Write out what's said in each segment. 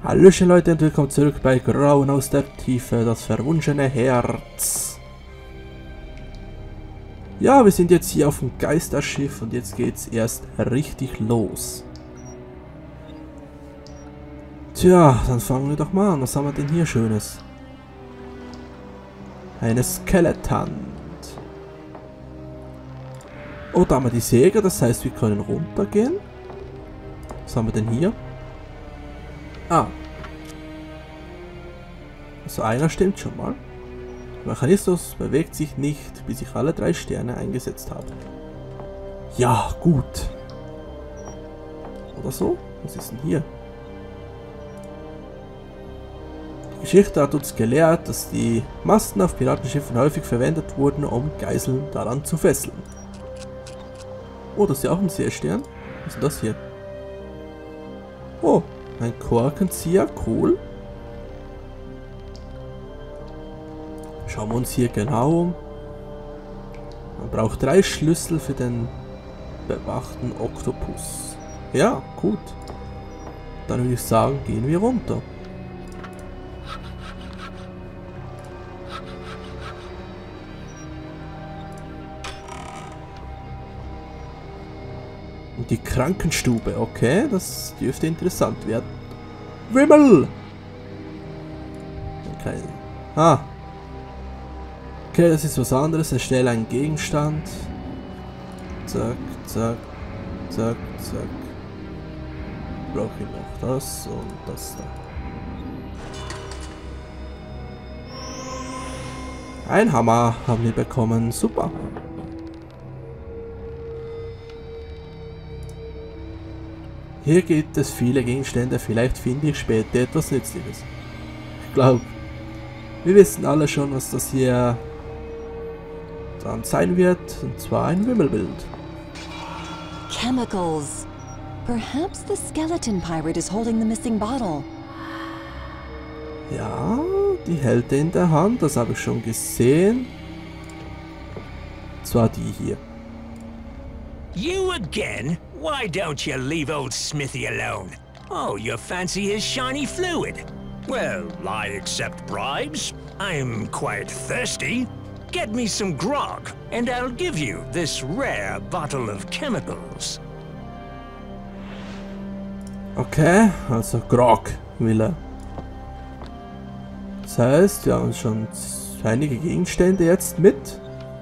Hallöchen Leute und willkommen zurück bei Grauen aus der Tiefe, das verwunschene Herz. Ja, wir sind jetzt hier auf dem Geisterschiff und jetzt geht's erst richtig los. Tja, dann fangen wir doch mal an. Was haben wir denn hier Schönes? Eine Skeleton. Oh, da haben wir die Säge, das heißt wir können runtergehen. Was haben wir denn hier? Ah. Also einer stimmt schon mal. Der Mechanismus bewegt sich nicht, bis ich alle 3 Sterne eingesetzt habe. Ja, gut. Oder so? Was ist denn hier? Die Geschichte hat uns gelehrt, dass die Masten auf Piratenschiffen häufig verwendet wurden, um Geiseln daran zu fesseln. Oh, das ist ja auch ein Seestern. Was ist denn das hier? Oh, ein Korkenzieher, cool. Schauen wir uns hier genau um. Man braucht 3 Schlüssel für den bewachten Oktopus. Ja, gut. Dann würde ich sagen, gehen wir runter. Und die Krankenstube, okay, das dürfte interessant werden. Wimmel! Okay. Ah. Okay, das ist was anderes. Erstelle einen Gegenstand. Zack, zack, zack, zack. Brauche ich noch das und das da. Ein Hammer haben wir bekommen. Super. Hier gibt es viele Gegenstände, vielleicht finde ich später etwas Nützliches. Ich glaube, wir wissen alle schon, was das hier dann sein wird, und zwar ein Wimmelbild. Chemicals. Perhaps the skeleton pirate is holding the missing bottle. Ja, die hält er in der Hand, das habe ich schon gesehen. Und zwar die hier. You again? Why don't you leave old Smithy alone? Oh, you fancy his shiny fluid? Well, I accept bribes. I'm quite thirsty. Get me some grog, and I'll give you this rare bottle of chemicals. Okay, also Grog will er. Das heißt, wir haben schon einige Gegenstände jetzt mit.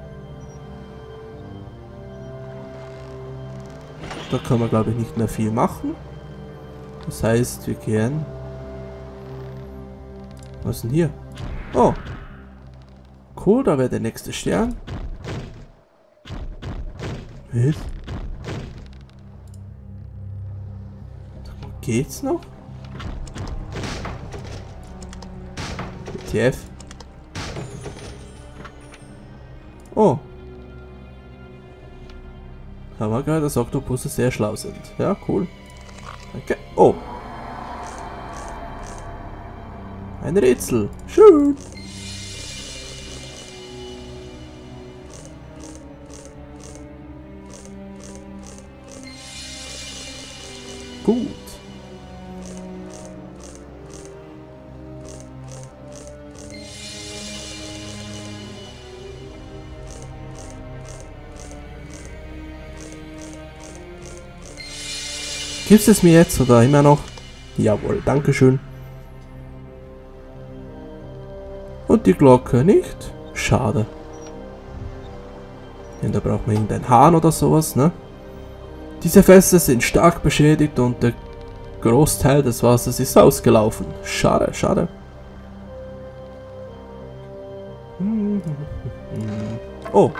Da können wir, glaube ich, nicht mehr viel machen. Das heißt, wir gehen... Was ist denn hier? Oh. Cool, da wäre der nächste Stern. Was? Geht's noch? WTF? Oh. Haben wir gehört, dass Oktopusse sehr schlau sind. Ja, cool. Danke. Oh. Ein Rätsel. Schön. Gut. Gibt es mir jetzt oder immer noch? Jawohl, dankeschön. Und die Glocke nicht? Schade. Denn da braucht man irgendeinen Hahn oder sowas, ne? Diese Fässer sind stark beschädigt und der Großteil des Wassers ist ausgelaufen. Schade, schade. Oh.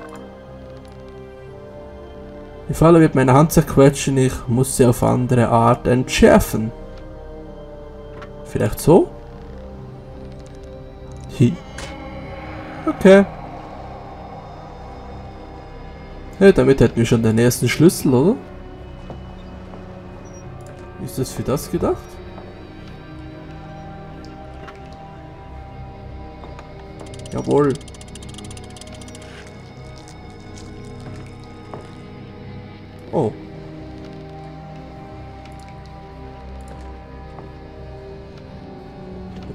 Die Falle wird meine Hand zerquetschen, ich muss sie auf andere Art entschärfen. Vielleicht so? Hi. Okay. Ja, damit hätten wir schon den ersten Schlüssel, oder? Ist das für das gedacht? Jawohl. Oh.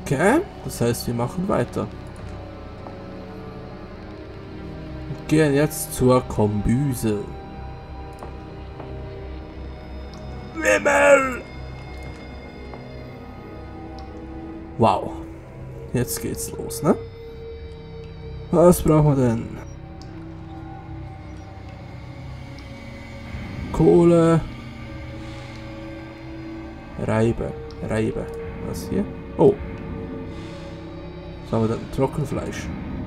Okay, das heißt, wir machen weiter. Und gehen jetzt zur Kombüse. Wimmel! Wow. Jetzt geht's los, ne? Was brauchen wir denn? Kohle. Reibe. Was hier? Oh. Was haben wir denn? Trockenfleisch.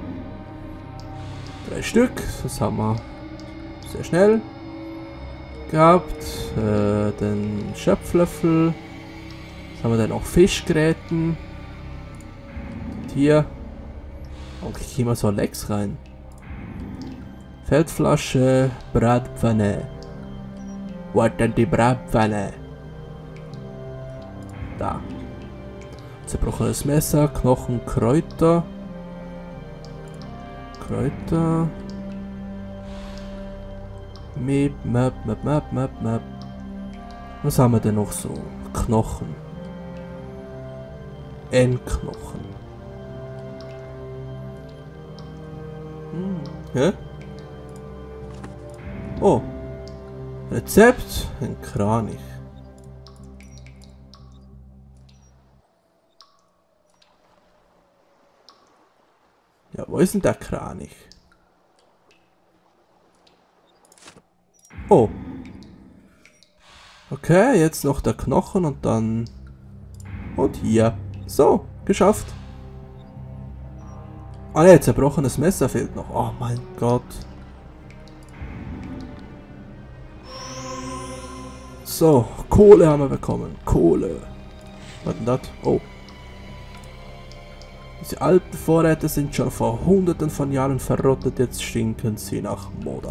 3 Stück. Das haben wir sehr schnell gehabt. Den Schöpflöffel. Was haben wir denn noch? Fischgräten. Hier. Und ich gehe mal so Lecks rein. Feldflasche. Bratpfanne. Wo hat denn die Bratpfanne? Da. Zerbrochenes Messer, Knochen, Kräuter. Map. Was haben wir denn noch so? Knochen. Endknochen. Hä? Oh. Rezept. Ein Kranich. Ja, wo ist denn der Kranich? Oh. Okay, jetzt noch der Knochen und dann... Und hier. So, geschafft. Ah ne, zerbrochenes Messer fehlt noch. Oh mein Gott. So, Kohle haben wir bekommen. Kohle. Was denn das? Oh. Diese alten Vorräte sind schon vor hunderten von Jahren verrottet, jetzt stinken sie nach Moder.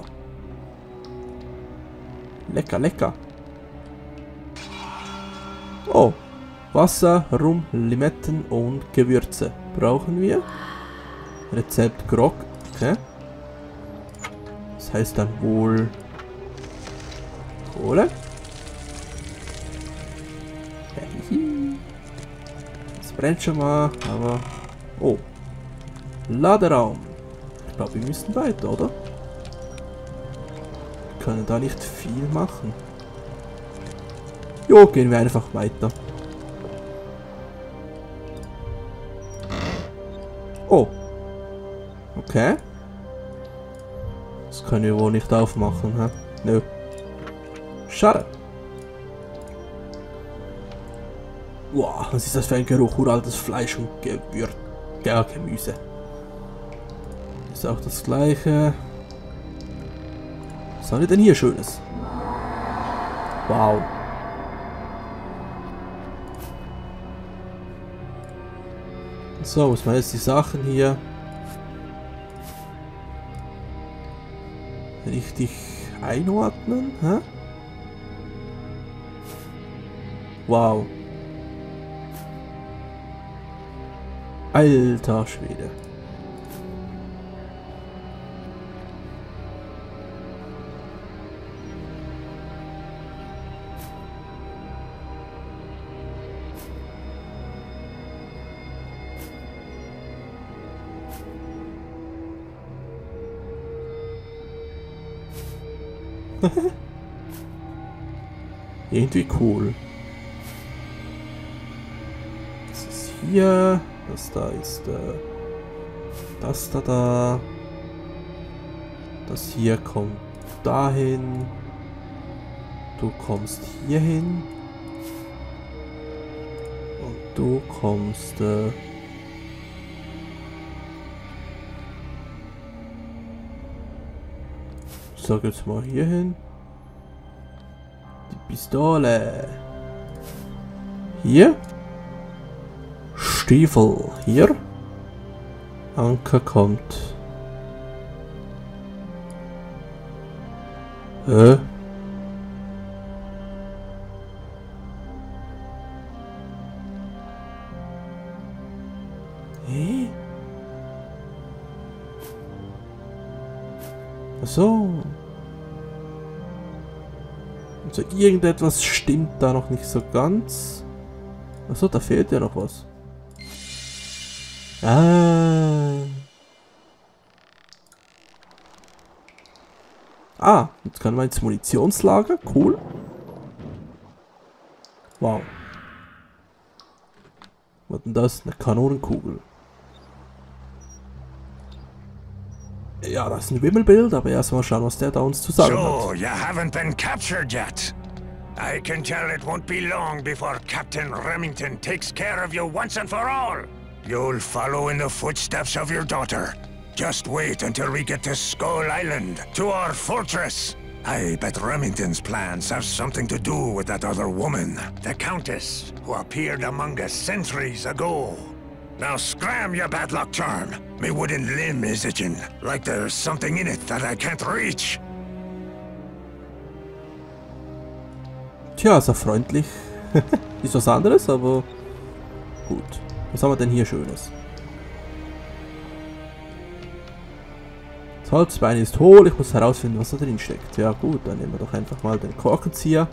Lecker, lecker. Oh. Wasser, Rum, Limetten und Gewürze. Brauchen wir. Rezept Grog. Okay. Das heißt dann wohl Kohle. Das brennt schon mal, aber... Oh. Laderaum. Ich glaube, wir müssen weiter, oder? Wir können da nicht viel machen. Jo, gehen wir einfach weiter. Oh. Okay. Das können wir wohl nicht aufmachen, hä? Nö. Schade. Wow, was ist das für ein Geruch? Uraltes Fleisch und Gewürz. Ja, Gemüse. Ist auch das gleiche. Was haben wir denn hier Schönes? Wow. So, muss man jetzt die Sachen hier richtig einordnen, hä? Wow. Alter Schwede. Irgendwie cool. Das ist hier. Das da ist das da. Das hier kommt dahin. Du kommst hier hin. Und du kommst ich sag jetzt mal hier hin. Die Pistole. Hier. Stiefel. Hier. Anker kommt. So. Also irgendetwas stimmt da noch nicht so ganz. Achso, da fehlt ja noch was. Ah, jetzt können wir ins Munitionslager. Cool. Wow. Was denn das? Eine Kanonenkugel. Ja, das ist ein Wimmelbild, aber erstmal schauen, was der da uns zu sagen So, hat. you haven't been captured yet. I can tell it won't be long before Captain Remington takes care of you once and for all. You'll follow in the footsteps of your daughter. Just wait until we get to Skull Island, to our fortress. I bet Remington's plans have something to do with that other woman, the Countess, who appeared among us centuries ago. Now scram, you bad luck charm. Me wooden limb is itching, like there's something in it that I can't reach. Tja, ist er freundlich. Ist was anderes, aber gut. Was haben wir denn hier Schönes? Das Holzbein ist hohl, ich muss herausfinden, was da drin steckt. Ja gut, dann nehmen wir doch einfach mal den Korkenzieher.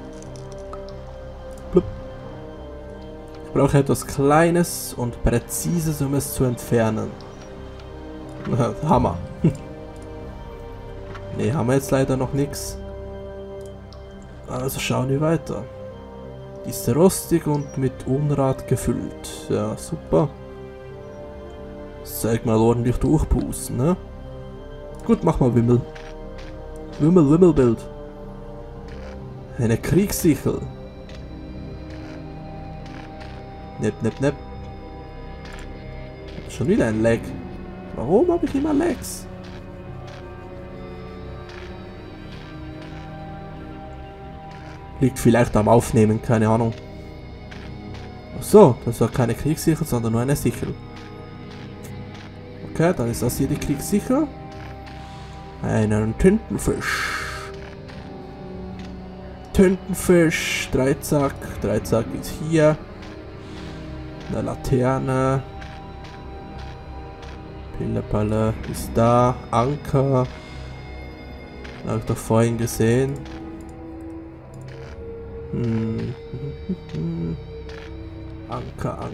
Blub. Ich brauche etwas Kleines und Präzises, um es zu entfernen. Hammer. Ne, haben wir jetzt leider noch nichts. Also schauen wir weiter. Die ist rostig und mit Unrat gefüllt. Ja, super. Zeig mal ordentlich durchpusten, ne? Gut, mach mal Wimmel. Wimmelbild. Eine Kriegssichel. Nepp. Schon wieder ein Lag. Warum habe ich immer Lags? Liegt vielleicht am Aufnehmen, keine Ahnung. Ach so, das war keine Kriegssichel, sondern nur eine Sichel. Okay, dann ist das hier die Kriegssichel. Einen Tintenfisch. Tintenfisch, Dreizack. Dreizack ist hier. Eine Laterne. Pillepalle ist da. Anker. Habe ich doch vorhin gesehen. Anker.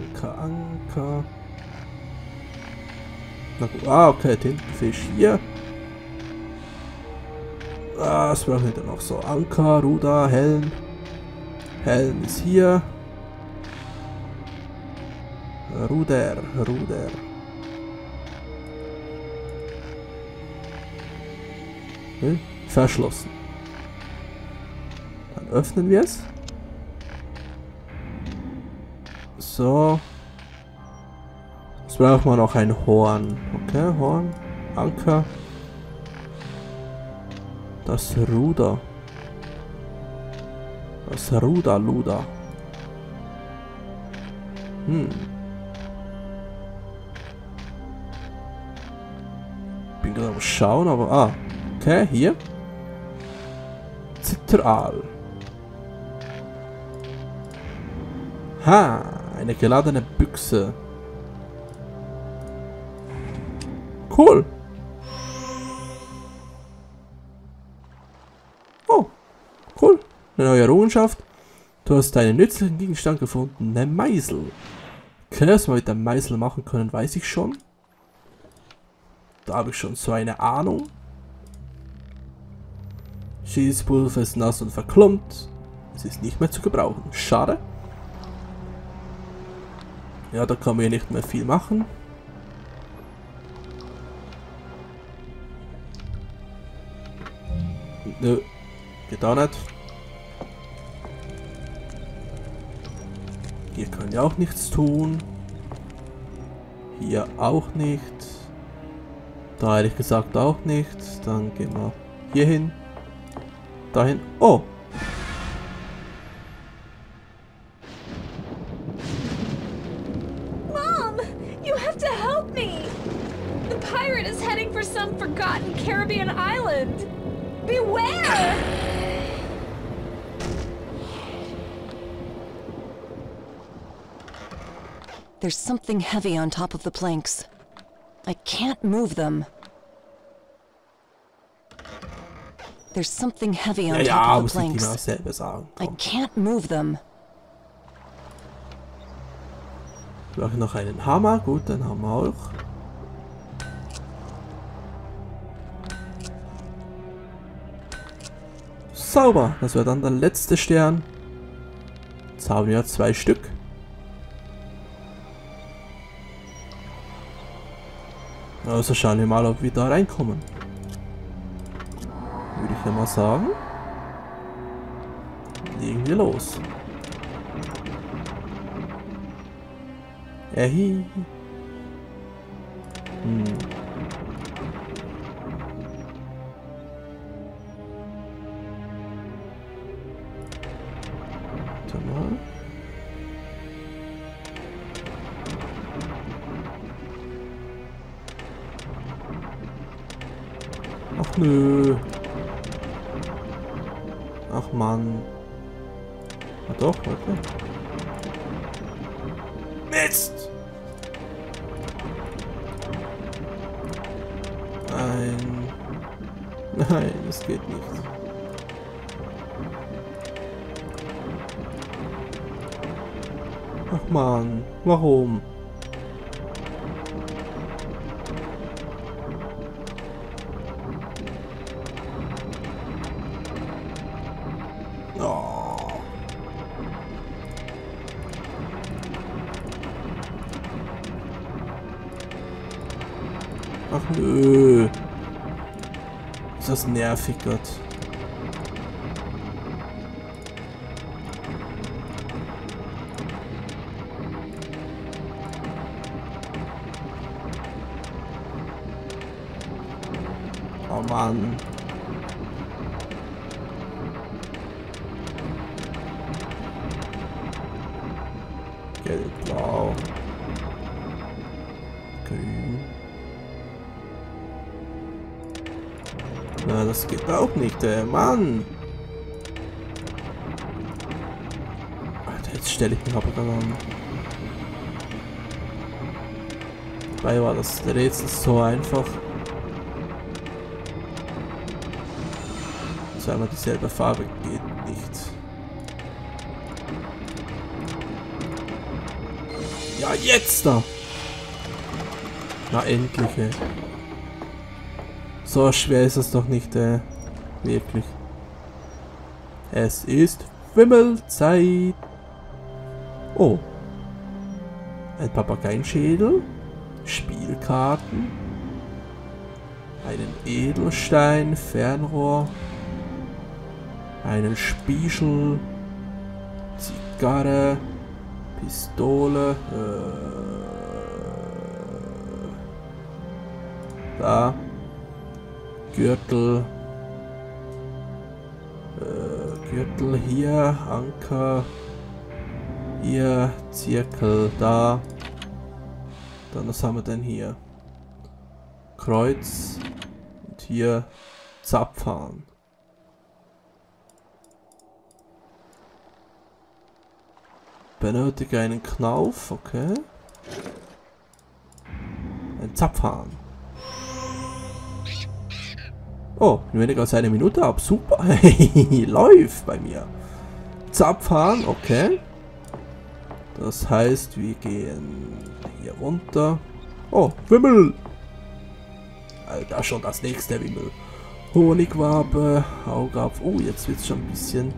Na gut. Ah, okay, Tintenfisch hier. Ah, was brauchen wir denn noch so? Anker, Ruder, Helm. Helm ist hier. Ruder. Okay. Verschlossen. Dann öffnen wir es. So. Jetzt brauchen wir noch ein Horn. Okay, Horn. Anker. Das Ruder. Luder. Bin gerade am Schauen, aber... Ah, okay, hier. Zitteral. Ha, eine geladene Büchse. Cool. Oh, cool. Eine neue Errungenschaft. Du hast einen nützlichen Gegenstand gefunden. Eine Meißel. Okay, was wir mit der Meißel machen können, weiß ich schon. Da habe ich schon so eine Ahnung. Schießpulver ist nass und verklumpt. Es ist nicht mehr zu gebrauchen. Schade. Ja, da kann man ja nicht mehr viel machen. Nö, geht auch nicht. Hier können wir auch nichts tun. Hier auch nicht. Da ehrlich gesagt auch nicht. Dann gehen wir hier hin. Dahin. Oh! Mom! You have to help me! The pirate is heading for some forgotten Caribbean island! Beware! There's something heavy on top of the planks. I can't move them. There's something heavy on top of the planks. I can't move them. Wir brauchen noch einen Hammer. Gut, den haben wir auch. Sauber. Das wäre dann der letzte Stern. Jetzt haben wir 2 Stück. Also schauen wir mal, ob wir da reinkommen. Würde ich ja mal sagen. Legen wir los. Hm. Warte mal. Ach nö. Ach Mann. Ah doch, warte. Mist! Nein, das geht nicht. Ach Mann, warum? Oh. Ach nö. Ist das nervig, Gott. Oh Mann. Gelb, blau. Grün. Na, das geht auch nicht, Mann! Alter, jetzt stelle ich mich aber dann an. Dabei war das Rätsel so einfach. Zweimal dieselbe Farbe geht nicht. Ja, jetzt da! Na, endlich, ey. So schwer ist es doch nicht, wirklich. Es ist Wimmelzeit. Oh. Ein Papageienschädel. Spielkarten. Einen Edelstein, Fernrohr. Einen Spiegel. Zigarre. Pistole. Da. Gürtel. Gürtel hier, Anker. Hier, Zirkel, da. Dann, was haben wir denn hier? Kreuz. Und hier Zapfhahn. Benötige einen Knauf, okay. Ein Zapfhahn. Oh, weniger als eine Minute ab. Super. Läuft bei mir. Zapfhahn, okay. Das heißt, wir gehen hier runter. Oh, Wimmel. Alter, schon das nächste Wimmel. Honigwabe, Augapf. Oh, jetzt wird es schon ein bisschen.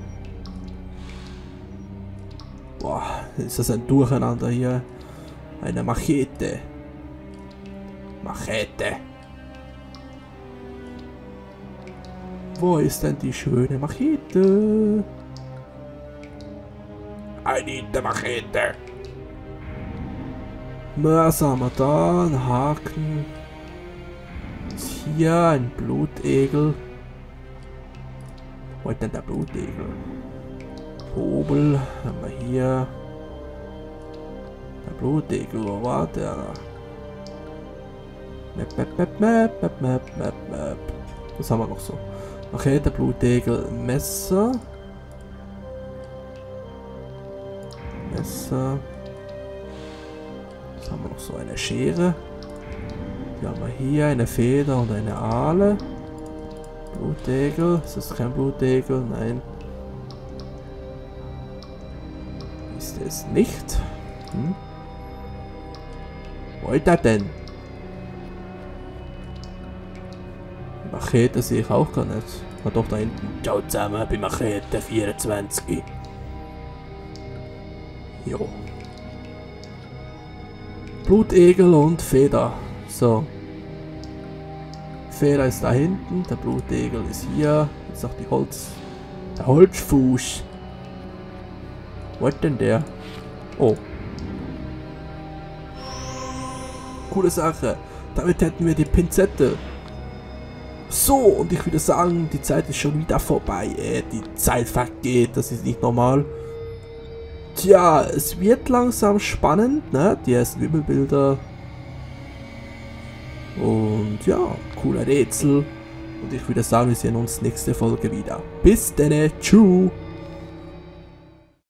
Boah, ist das ein Durcheinander hier. Eine Machete. Machete. Wo ist denn die schöne Machete? I need the Machete. Was haben wir da? Ein Haken. Hier ein Blutegel. Wo ist denn der Blutegel? Hobel haben wir hier. Der Blutegel, wo war der? Map. Was haben wir noch so? Okay, der Blutegel, Messer. Was haben wir noch so? Eine Schere. Hier haben wir hier eine Feder und eine Ahle. Blutegel. Ist das kein Blutegel? Nein. Ist es nicht. Wo ist der denn? Machete sehe ich auch gar nicht. Ah, doch, da hinten. Ciao zusammen bei Machete 24. Jo. Blutegel und Feder. So. Feder ist da hinten, der Blutegel ist hier. Jetzt noch die der Holzfuß. Wo ist denn der? Oh. Coole Sache. Damit hätten wir die Pinzette. So, und ich würde sagen, die Zeit ist schon wieder vorbei. Die Zeit vergeht, das ist nicht normal. Tja, es wird langsam spannend, ne? Die ersten Wimmelbilder. Und ja, coole Rätsel. Und ich würde sagen, wir sehen uns nächste Folge wieder. Bis dann, tschüss.